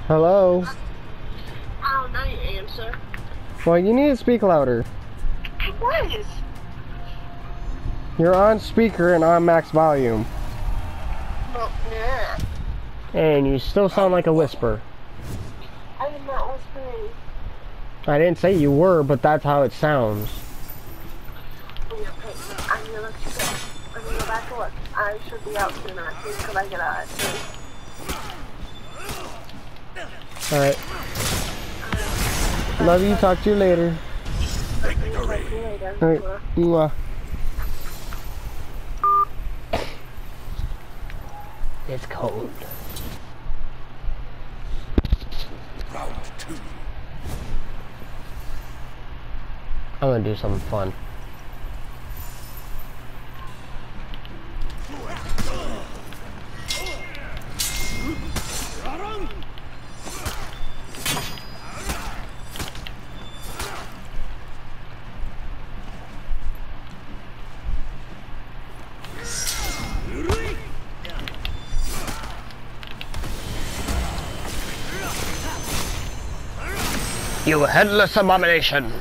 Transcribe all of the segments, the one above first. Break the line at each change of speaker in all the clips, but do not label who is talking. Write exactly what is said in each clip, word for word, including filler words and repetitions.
Hello?
Oh, now you answer.
Well, you need to speak louder.
I was.
You're on speaker and on max volume.
No, yeah.
And you still sound like a whisper.
I am not whispering.
I didn't say you were, but that's how it sounds.
Okay, I'm gonna let you go. I'm gonna go back to work. I should be out soon, I think, because I get out at three.
Alright. Love you, talk to you later.
Victory.
Alright, mwah. It's cold.
Round two.
I'm gonna do something fun. You headless abomination!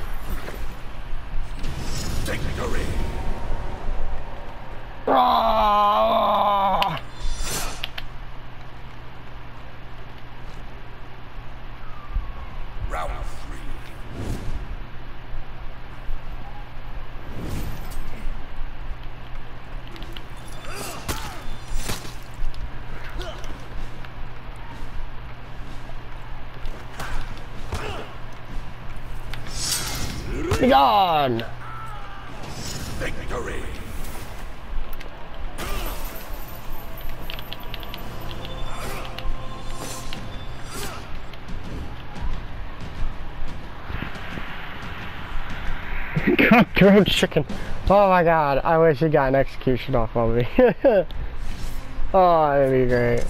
Victory.
Ah!
Round three.
Be gone!
Victory.
Cutthroat chicken. Oh my god, I wish he got an execution off on me. Oh, that'd be great.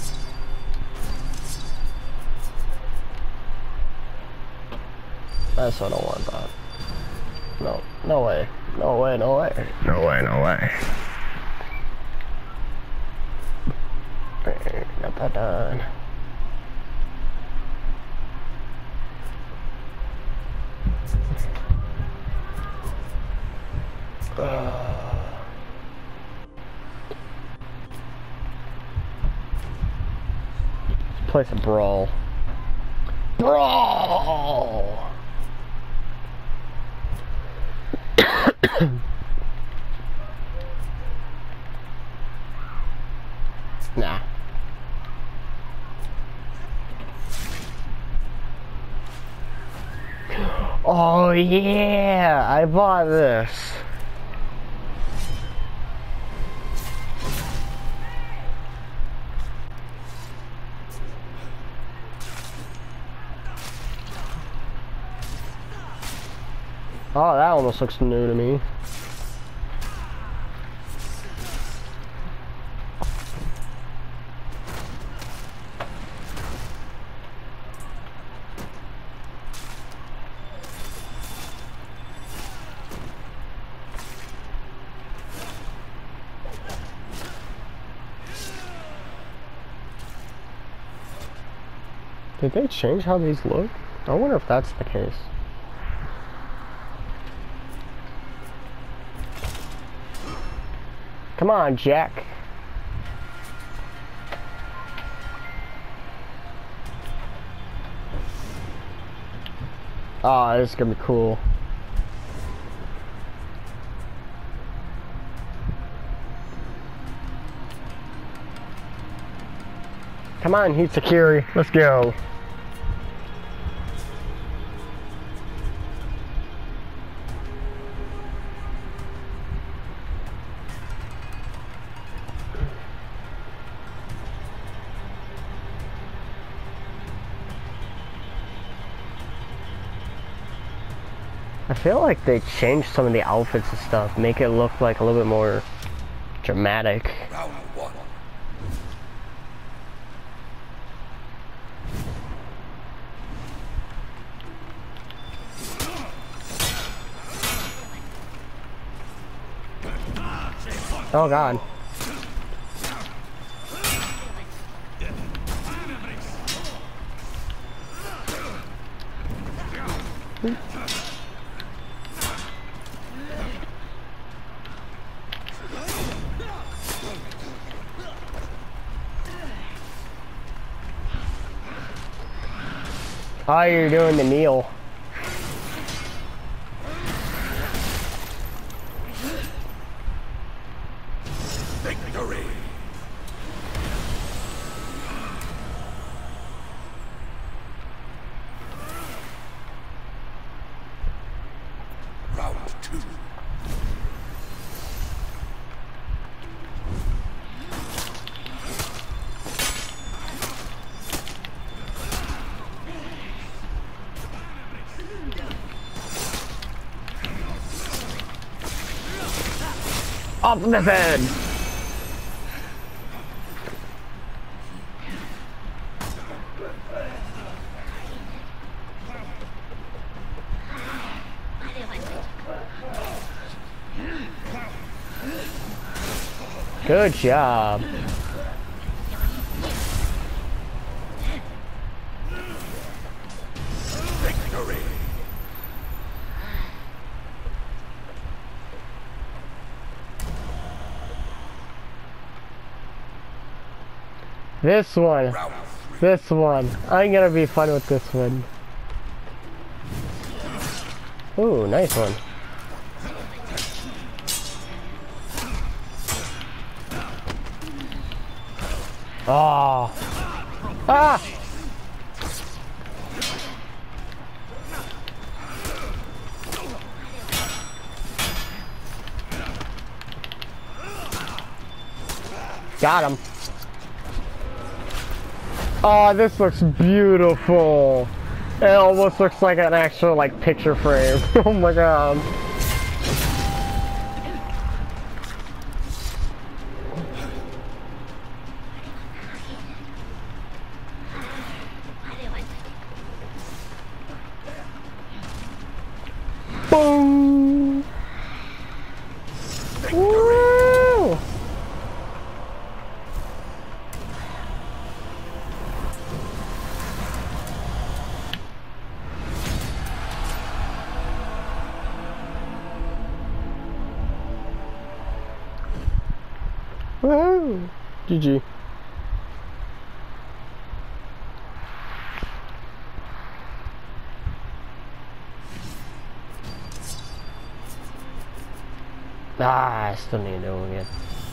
That's what I want, Bob. No, no way. No way, no way. No way, no way. Got that done. Uh, let's play some Brawl. Brawl! Nah. Oh yeah, I bought this. Oh, that almost looks new to me. Did they change how these look? I wonder if that's the case. Come on, Jack. Oh, this is gonna be cool. Come on, Hitsukiri. Let's go. I feel like they changed some of the outfits and stuff, make it look like a little bit more dramatic.
Round one.
Oh god. Oh, you're doing the kneel.
Victory. Round two.
Off the head. Good job.
Victory.
This one.
Round three.
This one. I'm gonna be fun with this one. Ooh, nice one. Oh. Ah! Got him. Oh, this looks beautiful. It almost looks like an actual like picture frame. Oh my god. Boom. Woo. Woo! G G. Ah, I still need to do it again.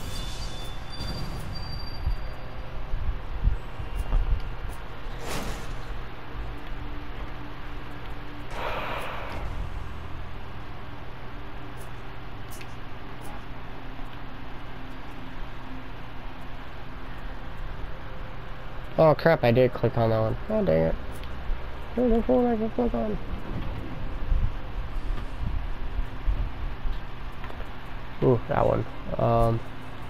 Oh crap, I did click on that one. Oh dang it. There's a phone I can click on. Ooh, that one. Um.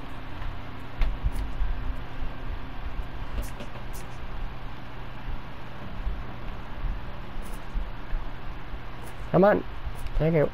Come on. Thank you.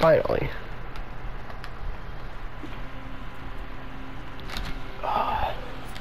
Finally. Ah.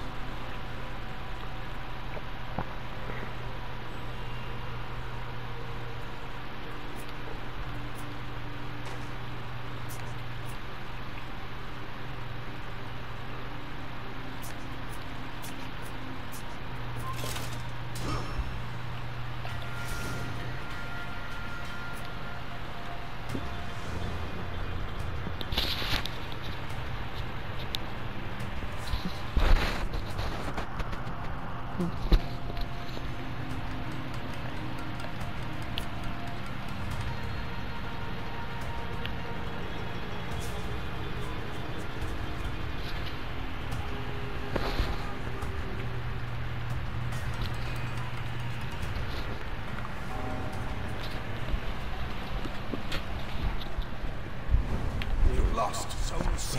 Lost Zone C.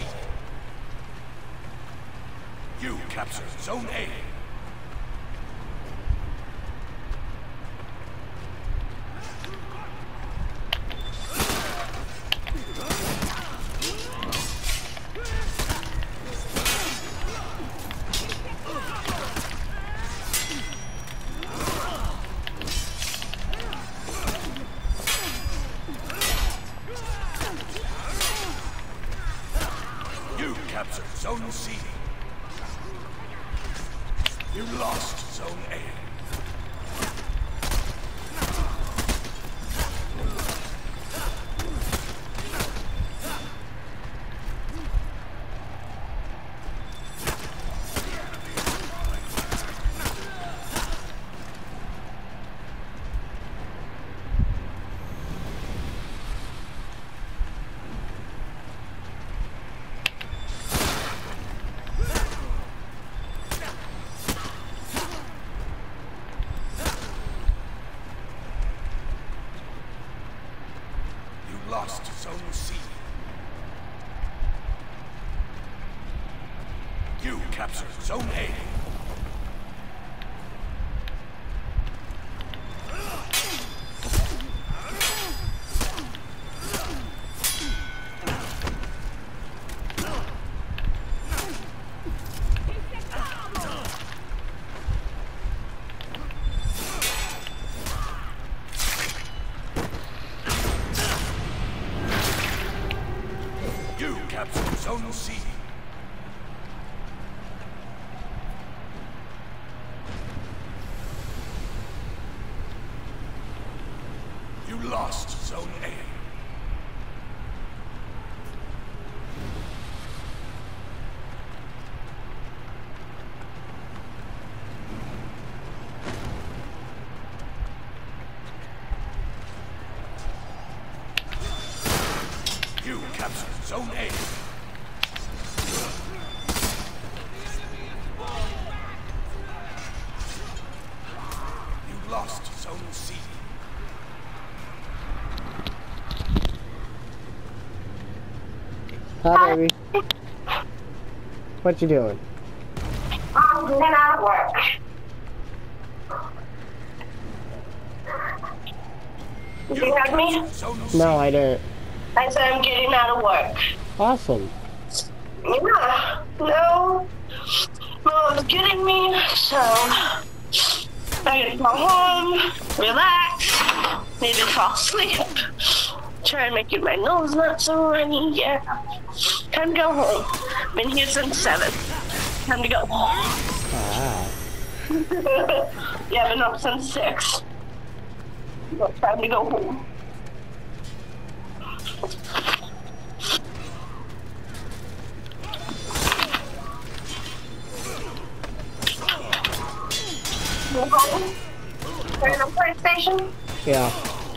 You captured Zone A. You captured Zone C. You lost Zone A. Lost Zone C. You captured Zone A. You captured Zone C. You lost Zone A. You captured Zone A. You lost Zone C.
Hi, baby. What you doing?
I'm getting out of work. Did you hear me?
Zone C.
No, I didn't.
I said I'm getting out of work.
Awesome.
Yeah. No. Mom's getting me, so I gotta go home, relax, maybe fall asleep, try and make it my nose not so runny. Yeah. Time to go home. Been here since seven. Time to go home.
Ah.
Yeah, been up since six. But time to go home. Go home? Turn on PlayStation?
Yeah.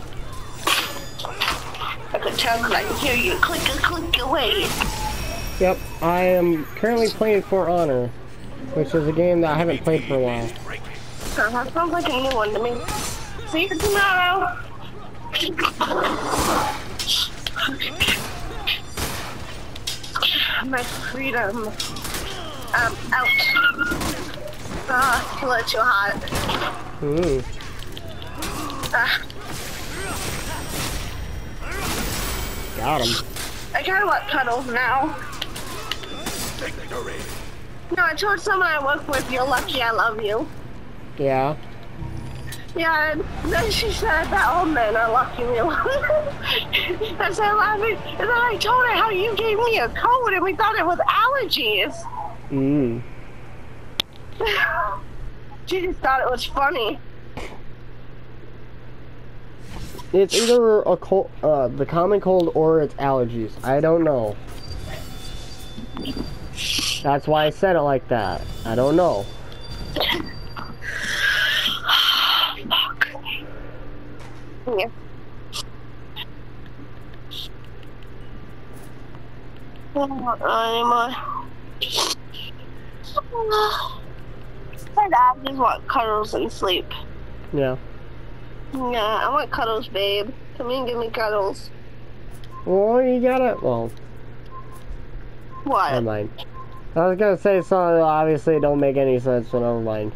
I could tell because I can hear you click and click away.
Yep. I am currently playing For Honor, which is a game that I haven't played for a while.
Uh-huh. Sounds like a new one to me. See you tomorrow. My freedom. Um, out. Ah, it's a little too hot.
Hmm.
Ah.
Got him.
I kind of want cuddles now.
Victory.
No, I told someone I work with, you're lucky I love you.
Yeah.
Yeah, and then she said that all men are lucky we love you. I said, laughing, and then I told her how you gave me a cold and we thought it was allergies.
Mm.
She just thought it was funny.
It's either a cold, uh, the common cold or it's allergies. I don't know. That's why I said it like that. I don't know.
Fuck. Yeah. I don't want anymore. My dad just want cuddles and sleep.
Yeah.
Yeah, I want cuddles, babe. Come in and give me cuddles.
Well, you gotta. Well,
What?
never mind. I was gonna say something that obviously don't make any sense, so never mind.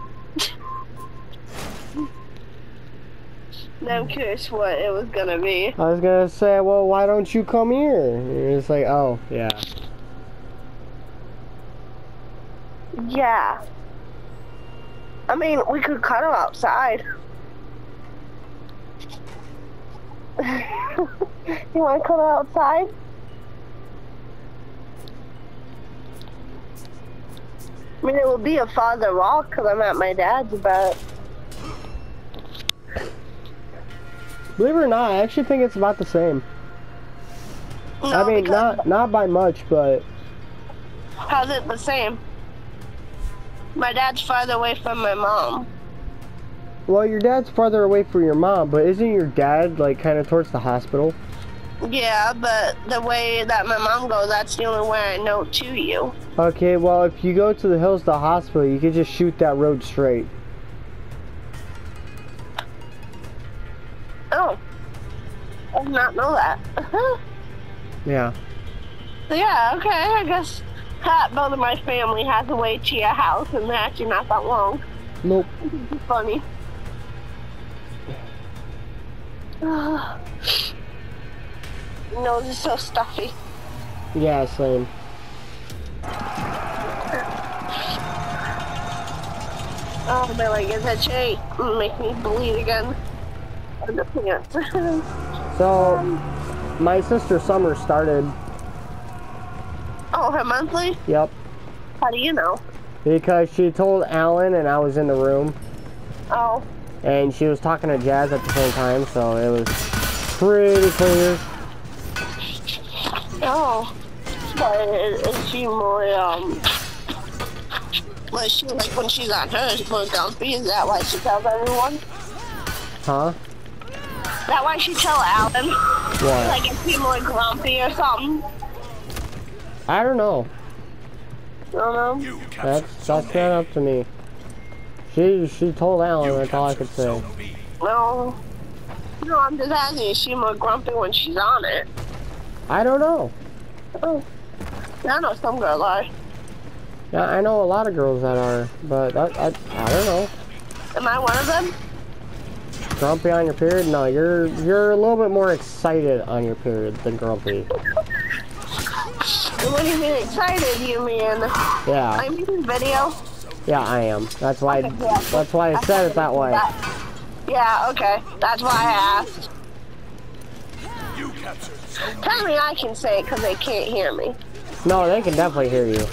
Now I'm curious what it was gonna be.
I was gonna say, well, why don't you come here? And you're just like, oh, yeah.
Yeah. I mean, we could cuddle outside. You want to cuddle outside? I mean, it will be a farther walk because I'm at my dad's, but...
Believe it or not, I actually think it's about the same.
No,
I mean,
because-
not not by much, but
How's it the same? My dad's farther away from my mom.
well, your dad's farther away from your mom, but isn't your dad like kind of towards the hospital?
Yeah, but the way that my mom goes, that's the only way I know to you.
Okay, well, if you go to the hills to the hospital, you could just shoot that road straight.
Oh. I did not know that.
Yeah.
Yeah, okay, I guess that both of my family has a way to your house, and they're actually not that long.
Nope.
Funny. Nose is so stuffy.
Yeah, same.
Oh, my leg is itchy. Make me bleed again. In the pants.
So, my sister Summer started.
Oh, her monthly?
Yep.
How do you know?
Because she told Alan, and I was in the room,
Oh.
and she was talking to Jazz at the same time, so it was pretty clear.
Oh. But is, is she more, um... Was she, like, when she's on hers, more grumpy? Is that why she tells everyone?
Huh?
Is that why she tell Alan?
What?
Like, is she more grumpy or something?
I don't know.
I don't know.
You captured
That's
Zone
that's not
A.
up to me. She she told Alan.
You
That's all I could
captured
say.
Zone B.
No. No, I'm just asking, is she more grumpy when she's on it?
I don't know.
Oh. I know some girls are.
Yeah, I know a lot of girls that are, but I I, I don't know.
Am I one of them?
Grumpy on your period? No, you're you're a little bit more excited on your period than grumpy.
When you mean excited, you mean...
Yeah,
I mean video?
yeah, I am. That's why
Okay, yeah.
that's why I said it that way.
Yeah, okay. That's why I asked.
You captured Zone B.
Tell me I can say it because they can't hear me.
No, they can definitely hear you.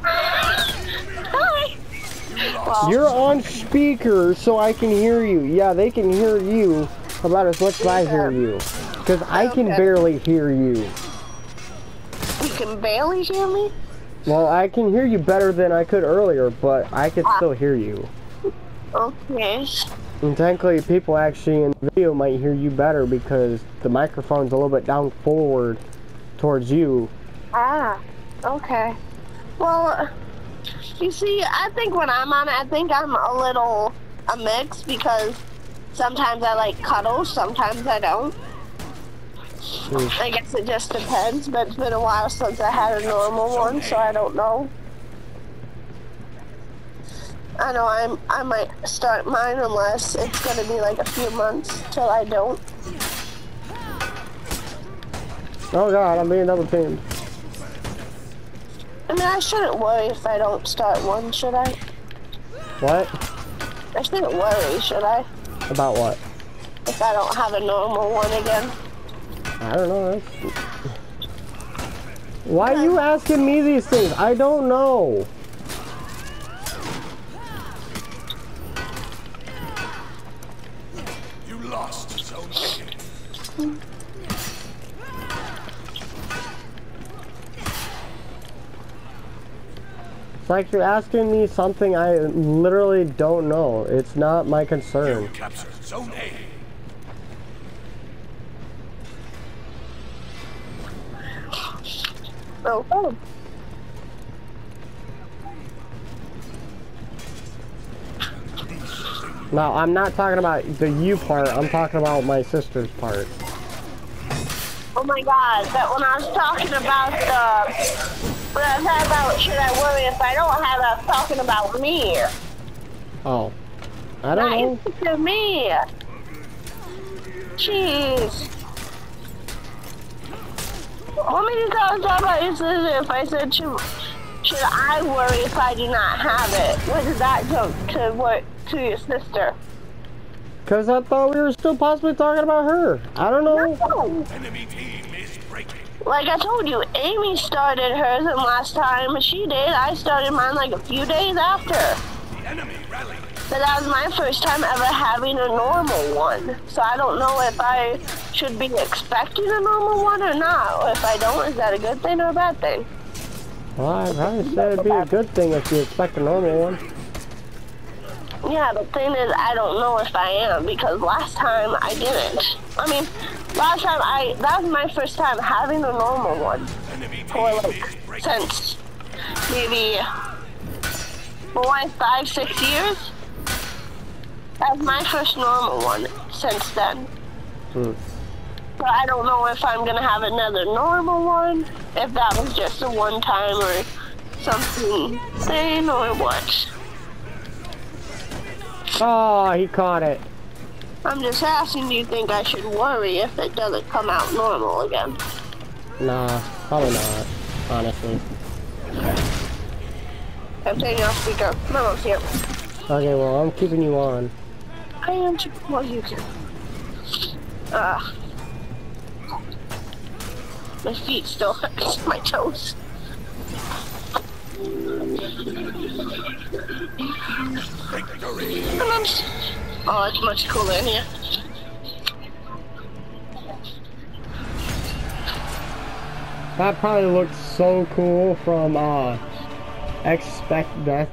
Hi. Well,
You're on speaker, so I can hear you. Yeah, they can hear you about as much as I hear you, because I can
Okay.
barely hear you.
you can barely hear me?
Well, I can hear you better than I could earlier, but I could still hear you.
Okay.
And technically, people actually in the video might hear you better because the microphone's a little bit down forward towards you.
Ah, okay. Well, you see, I think when I'm on it, I think I'm a little a mix because sometimes I like cuddles, sometimes I don't.
Mm.
I guess it just depends, but it's been a while since I had a normal one, so I don't know. I know I'm, I might start mine unless it's gonna be like a few months till I don't.
Oh god, I'm being double teamed.
I mean, I shouldn't worry if I don't start one, should I?
What?
I shouldn't worry, should I?
About what?
If I don't have a normal one again.
I don't know. That's... Why are you asking me these things? I don't know.
You lost, Zone A.
It's like you're asking me something I literally don't know. It's not my concern.
You captured Zone A.
Oh, oh.
No, I'm not talking about the you part. I'm talking about my sister's part.
Oh my god, but when I was talking about the... When I was talking about should I worry if I don't have it, I was talking about me.
Oh. I don't know.
Not to me. Jeez. How many times have I used this if I said should, should I worry if I do not have it? What did that joke to work to your sister?
Because I thought we were still possibly talking about her. I don't know.
No.
Enemy team is breaking.
Like I told you, Amy started hers and last time she did, I started mine like a few days after.
The enemy rally.
But that was my first time ever having a normal one. So I don't know if I should be expecting a normal one or not. Or if I don't, is that a good thing or a bad thing?
Well, I probably said it'd be a good thing if you expect a normal one.
Yeah, the thing is, I don't know if I am because last time I didn't. I mean, last time I, that was my first time having a normal one.
Enemy team
For like,
is breaking.
since maybe four, five, six years. That's my first normal one since then.
Hmm.
But I don't know if I'm gonna have another normal one, if that was just a one time or something thing or what.
Oh, he caught it.
I'm just asking, do you think I should worry if it doesn't come out normal again?
Nah, probably not, honestly.
I'm taking off speaker. My mom's here.
Okay, well, I'm keeping you on.
I am too. Well, you can. Ah. My feet still hurt. My toes.
Victory.
And I'm s- oh, it's much cooler in here.
That probably looked so cool from, uh, Expect Death.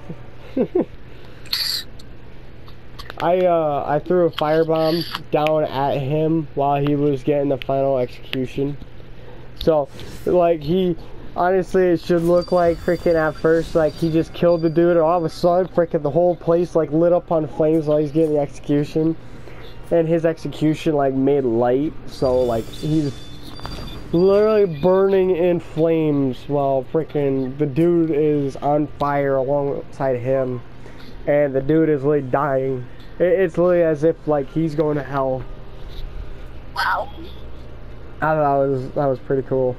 I, uh, I threw a firebomb down at him while he was getting the final execution. So, like, he, honestly, it should look like freaking at first, like, he just killed the dude, and all of a sudden, freaking the whole place, like, lit up on flames while he's getting the execution. And his execution, like, made light, so, like, he's literally burning in flames while freaking the dude is on fire alongside him. And the dude is literally dying. It's literally as if, like, he's going to hell.
Wow.
I thought that was, that was pretty cool.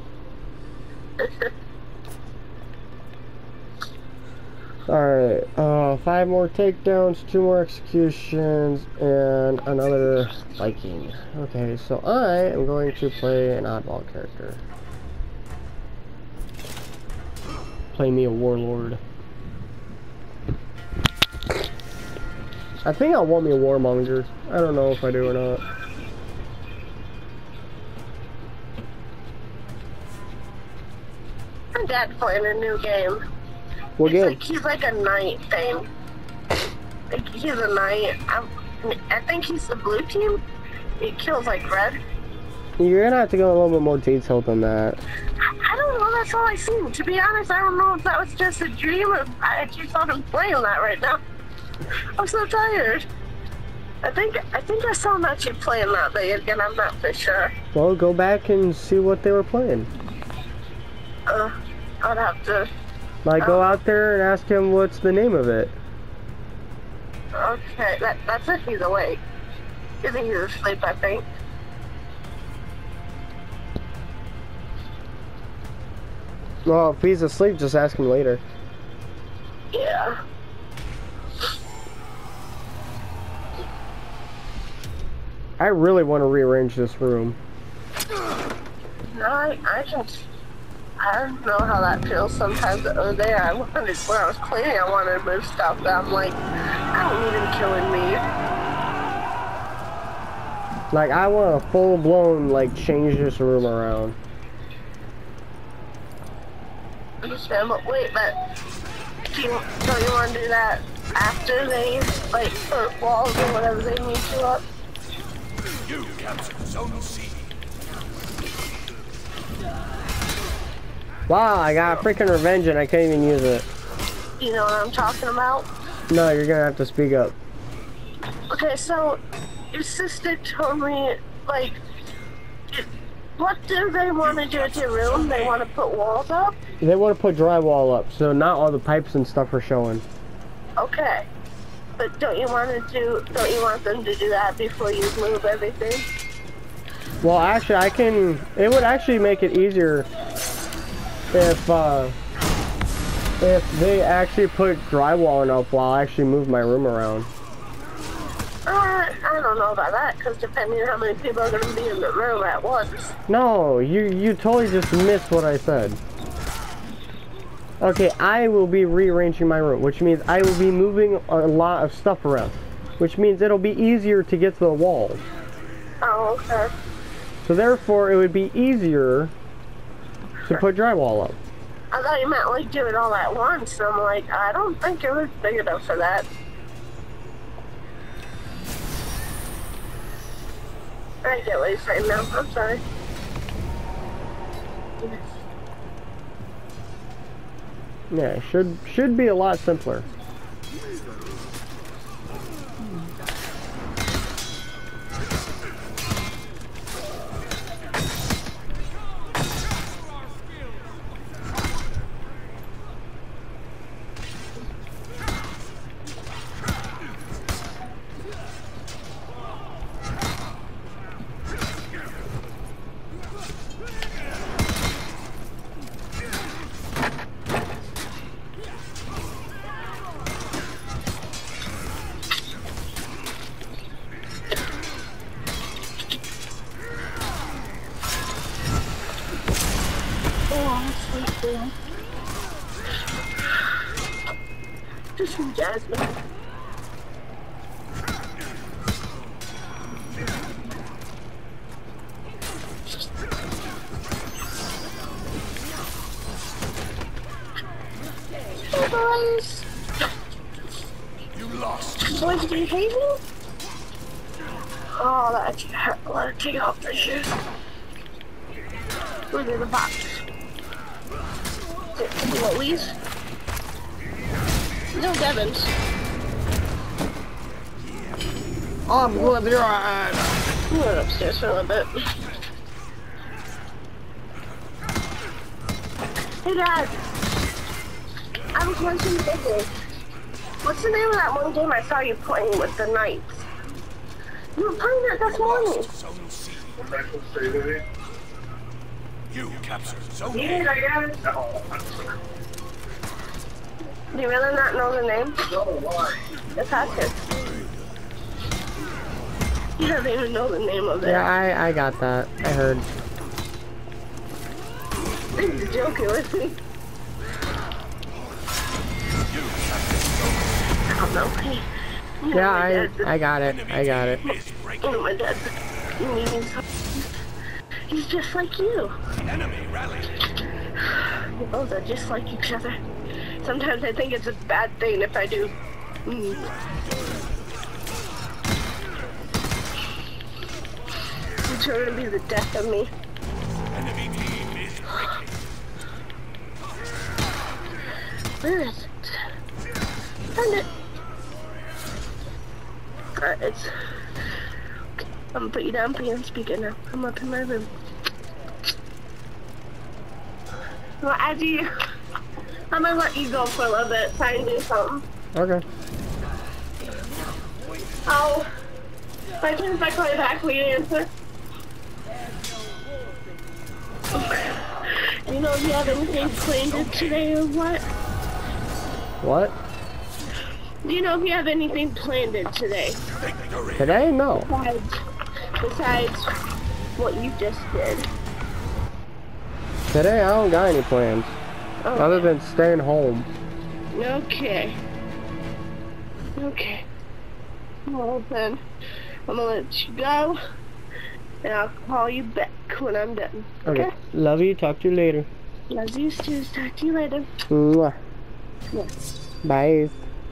Alright, uh, five more takedowns, two more executions, and another Viking. Okay, so I am going to play an oddball character. Play me a warlord. I think I want me a warmonger. I don't know if I do or not.
My dad's playing a new game.
What
It's
game?
like he's like a knight thing. Like he's a knight. I'm, I think he's the blue team. He kills like red.
You're gonna have to go a little bit more detailed than that.
I, I don't know. That's all I seen. To be honest, I don't know if that was just a dream or I just saw him playing that right now. I'm so tired. I think I think I saw him actually playing that day again. I'm not for sure.
Well, go back and see what they were playing.
Uh, I'd have to.
Like, go
Oh.
out there and ask him what's the name of it.
Okay, that that's if he's awake. I think he's asleep. I think.
Well, if he's asleep, just ask him later.
Yeah.
I really want to rearrange this room.
No, I, I just, I don't know how that feels sometimes. The other day, I wanted, when I was cleaning, I wanted to move stuff, but I'm like, I don't need him killing me.
Like, I want to full-blown, like, change this room around.
Understand, but wait, but do you, don't you want to do that after they, like, put walls or whatever they need to up?
You captured Zone C.
Wow, I got freaking revenge and I can't even use it.
You know what I'm talking about?
No, you're gonna have to speak up.
Okay, so your sister told me, like, it, what do they want to do with your room? They want to put walls up?
They want to put drywall up, so not all the pipes and stuff are showing.
Okay. But don't you want to do, don't you want them to do that before you move everything?
Well, actually, I can, it would actually make it easier if, uh, if they actually put drywall up while I actually move my room around.
Uh, I don't know about that, because depending on how many people are going to be in the room at once.
No, you, you totally just missed what I said. Okay, I will be rearranging my room, which means I will be moving a lot of stuff around, which means it'll be easier to get to the walls.
Oh, okay.
So therefore, it would be easier to put drywall up.
I thought you meant, like, do it all at once. I'm like, I don't think it was big enough for that. I get what you're saying now. I'm sorry.
Yeah, it should should be a lot simpler.
Just some Jasmine. Hey boys!
You lost.
Boys, do you hate me? Oh, that hurt. Let her take off their shoes. Look at the box. Louise? No, Devins.
I'm going to be right.
We went upstairs for a little bit. Hey, Dad. I was watching Disney. What's the name of that one game I saw you playing with the knights? You were playing that this morning.
Zone C. You captured Zone
You
A.
did, I guess. Do you really not know the name? No, why? It's Hotchkiss. You don't even know the name of it.
Yeah, I I got that. I heard.
He's joking with me. I don't know. Hey, you know
Yeah,
my
I
dad-
I got it. I got it.
Is
You
breaking.
know my dad. He's, he's just like you.
The enemy rallied.
You both are just like each other. Sometimes I think it's a bad thing if I do. Mm. It's going to be the death of me.
Enemy team is breaking.
Where is it? Find it. Alright, it's... I'm gonna put you down, put you on speaker now. I'm up in my room. Well, as you... I'm gonna let you go for a little bit, try and do something.
Okay.
Oh. If I turn back way back, will you answer? You know if you have anything planned today or what?
What?
Do you know if you have anything planned today?
Victory.
Today? No.
Besides, besides what you just did.
Today I don't got any plans.
Oh,
Other than staying home.
okay. Okay. Well then, I'm gonna let you go. And I'll call you back when I'm done. Okay?
Okay. Love you. Talk to you later.
Love you too. Talk to you later.
Mwah.
Yeah.
Bye.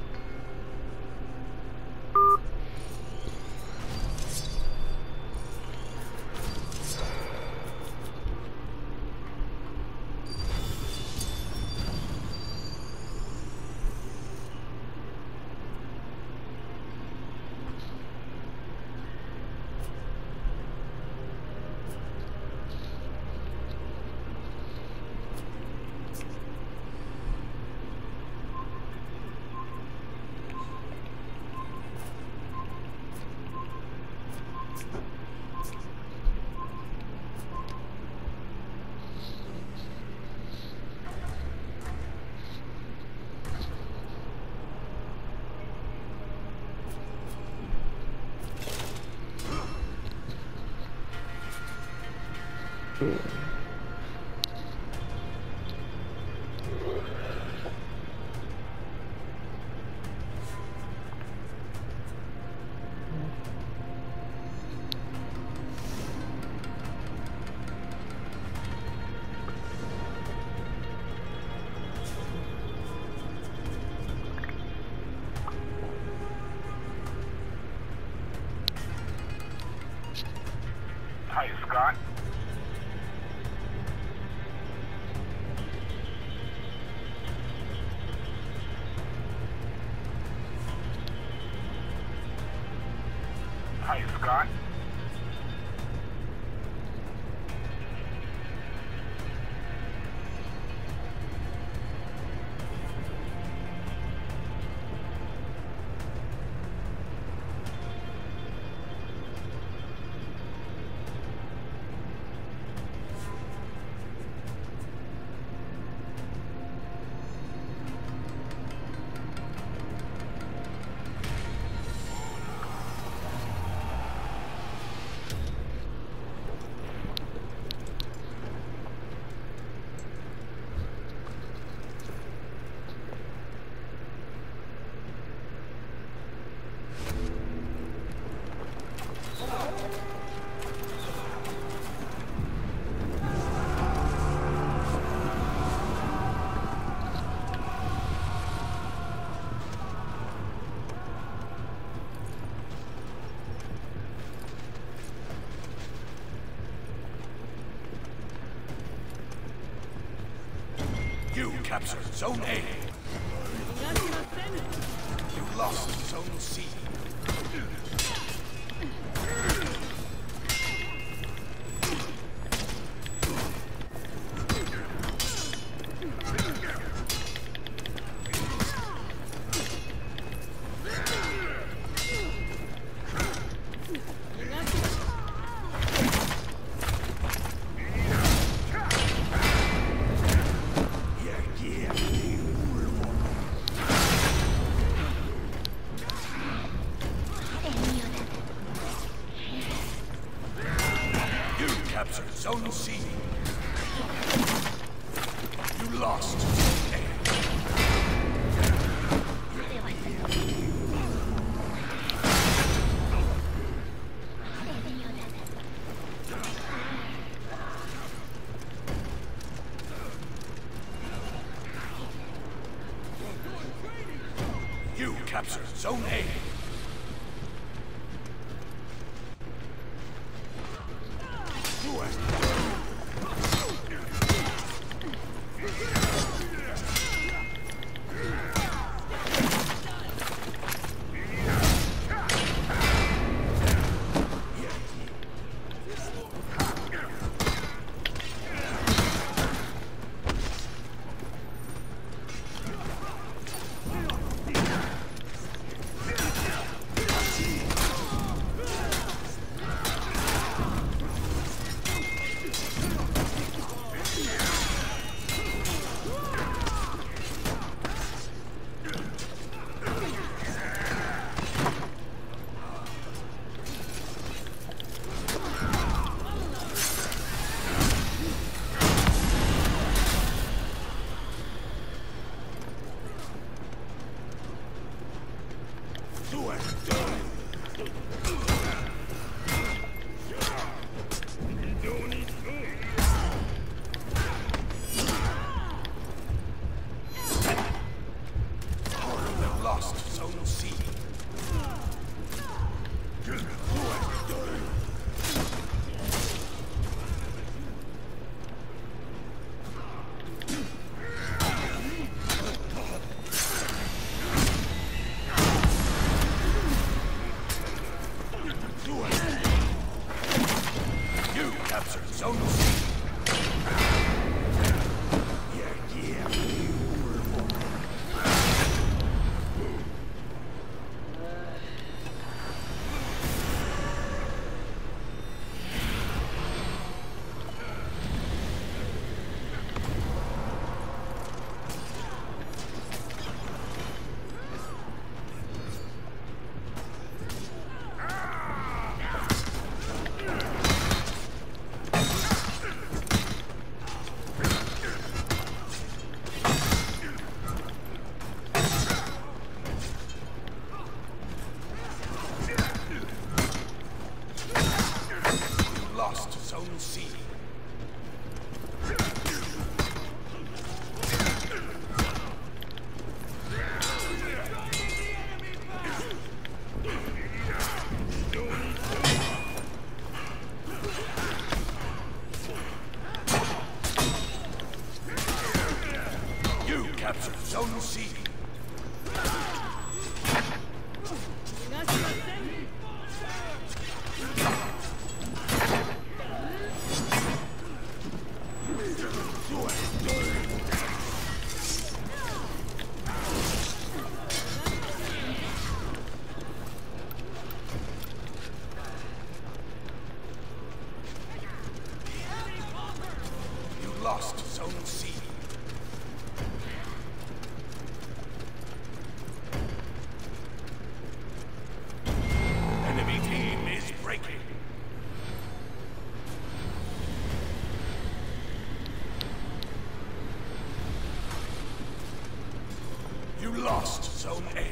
Hi, Scott. Hi, Scott. You captured Zone A. You lost Zone C. Captured Zone C. You lost Zone A. You captured Zone A. captured Zone C. You lost Zone C. Enemy team is breaking. You lost Zone A.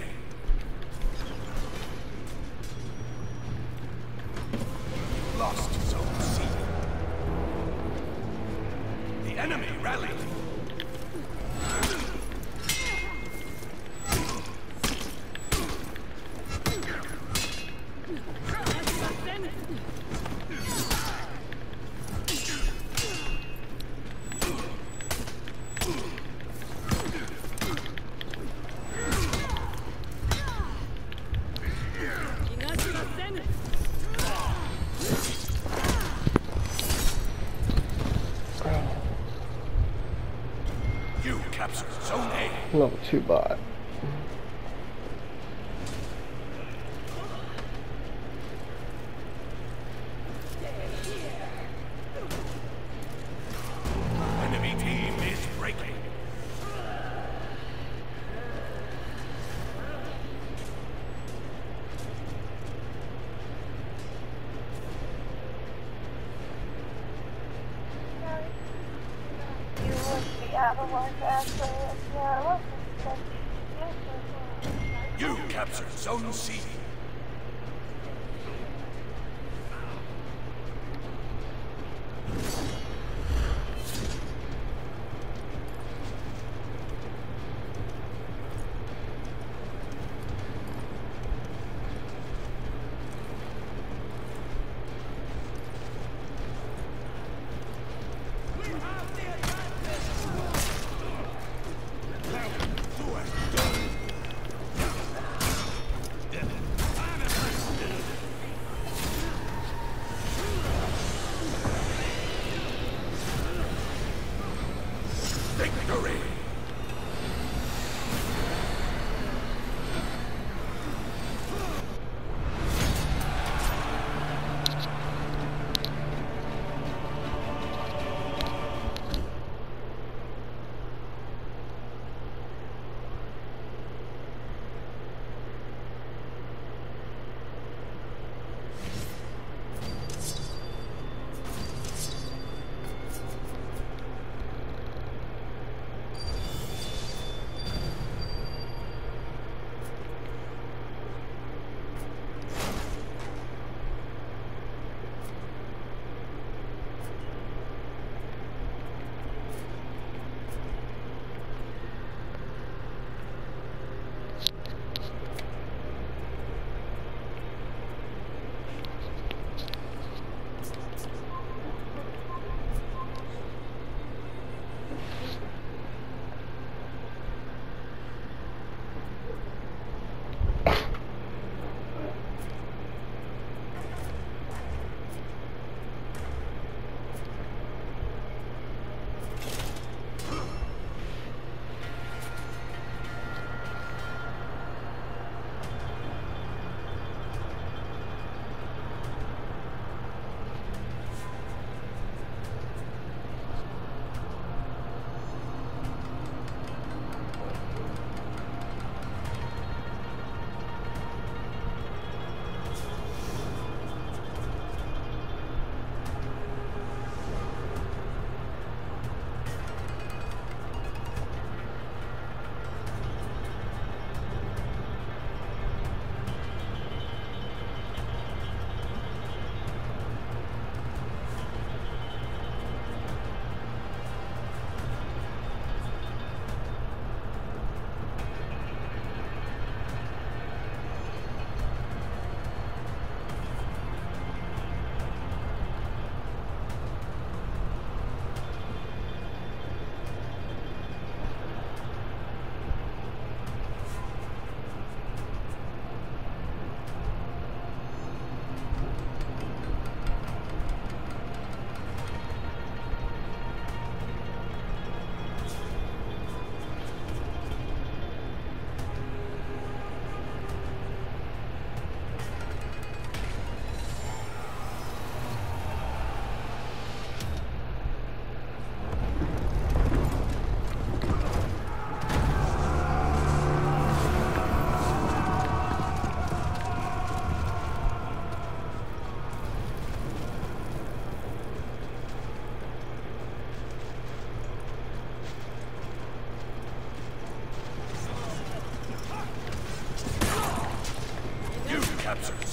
You lost Zone C. The enemy rallied. You captured Zone A.
Level two bot.
Enemy team is breaking. You captured Zone C.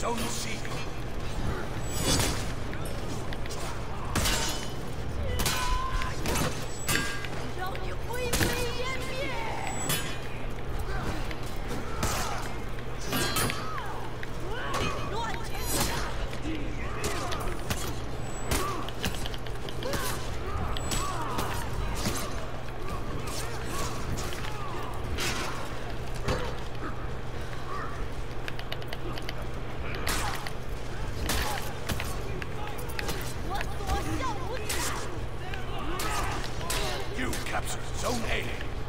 Zone C. You captured Zone A.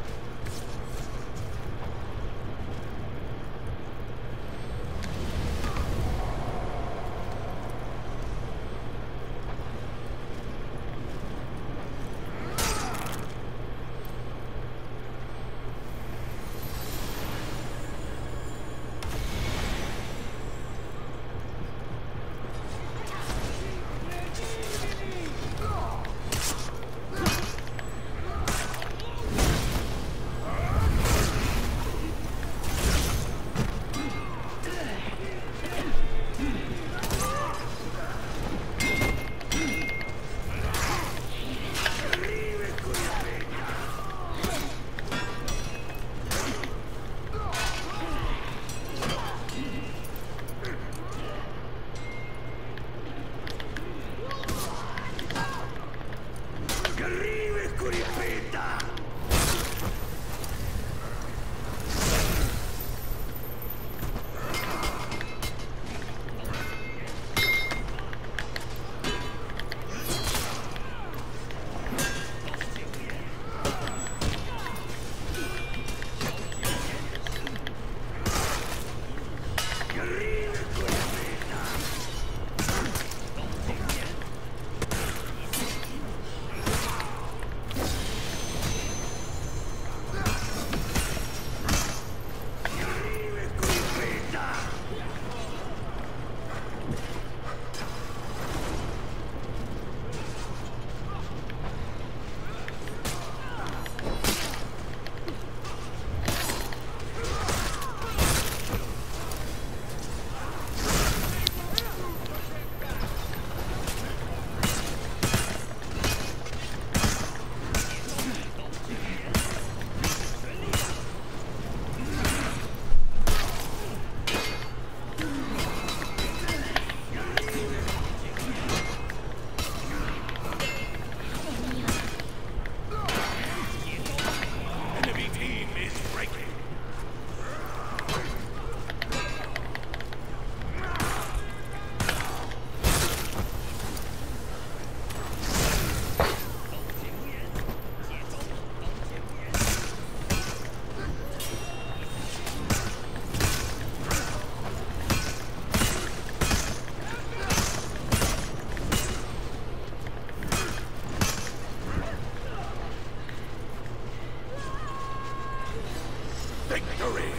Victory!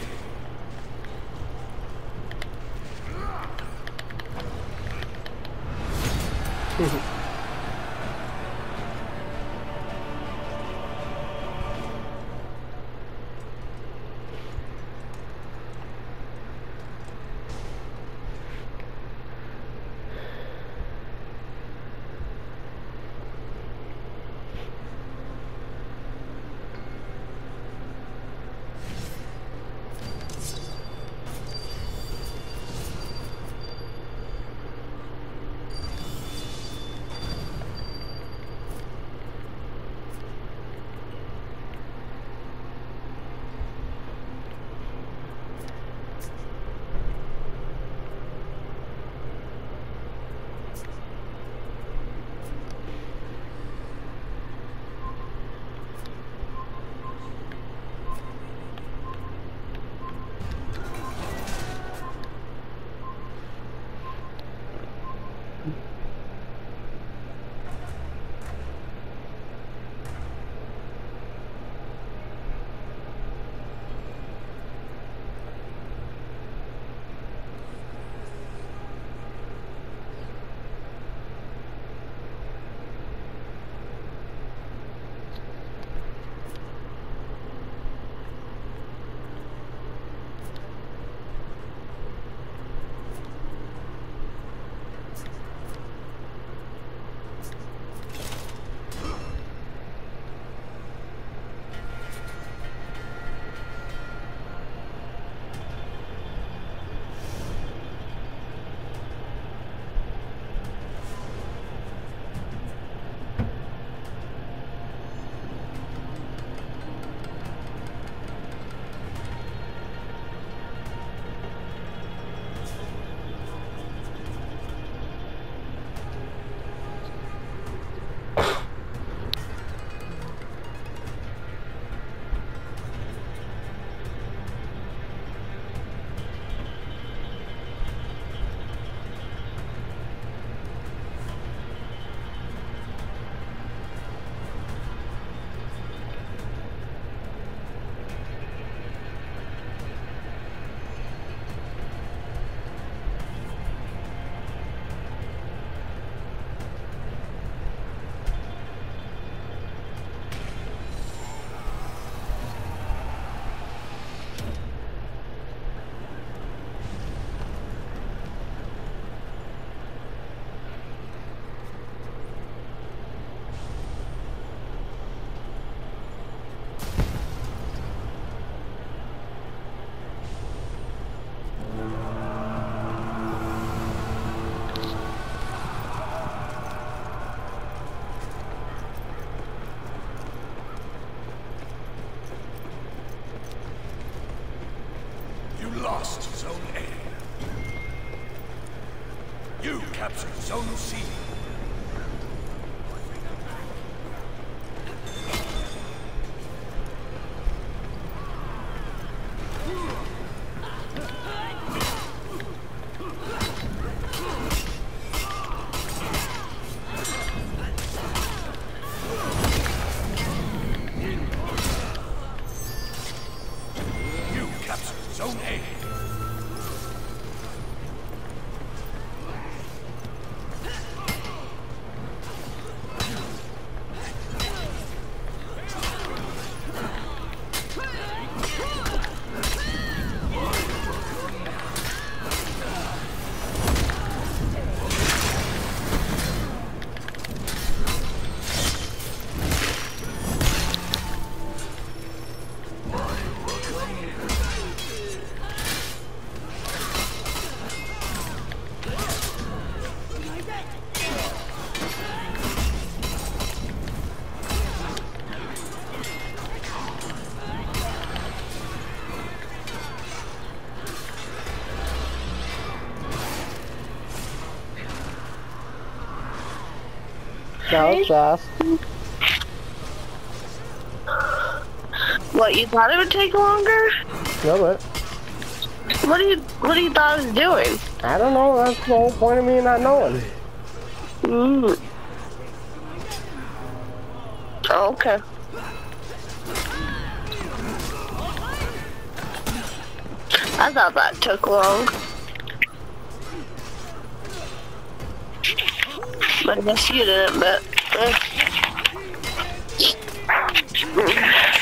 You captured Zone C. You captured Zone A.
That was fast.
What, you thought it would take longer?
No, but
What do you What do you thought I was doing?
I don't know. That's the whole point of me not knowing.
Mm. Oh, okay. I thought that took long. But I guess you didn't, but... eh.